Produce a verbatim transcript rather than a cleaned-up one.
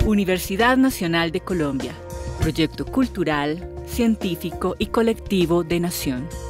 Universidad Nacional de Colombia, proyecto cultural, científico y colectivo de Nación.